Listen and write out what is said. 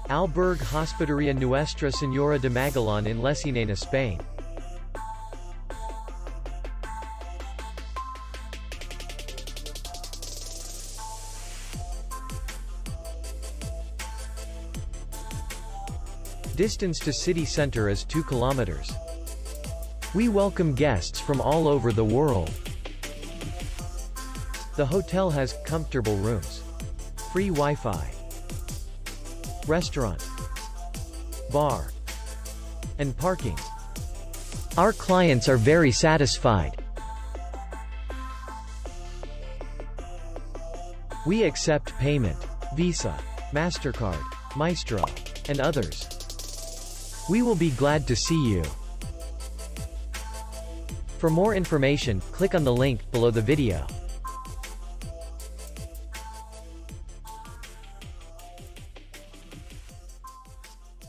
Albergue Hospederia Nuestra Senora de Magallon in Lecinena, Spain. Distance to city center is 2 kilometers. We welcome guests from all over the world. The hotel has comfortable rooms, free Wi-Fi, restaurant, bar, and parking. Our clients are very satisfied. We accept payment, Visa, MasterCard, Maestro, and others. We will be glad to see you. For more information, click on the link below the video.